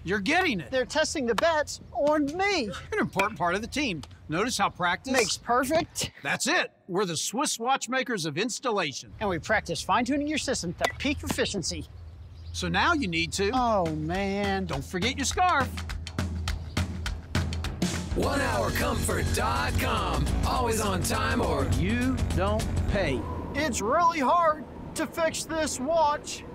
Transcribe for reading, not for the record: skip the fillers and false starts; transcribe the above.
You're getting it. They're testing the bets on me. You're an important part of the team. Notice how practice Makes perfect. That's it. We're the Swiss watchmakers of installation. And we practice fine-tuning your system to peak efficiency. So now you need to... Oh, man. Don't forget your scarf. OneHourComfort.com. Always on time or You don't pay. It's really hard to fix this watch.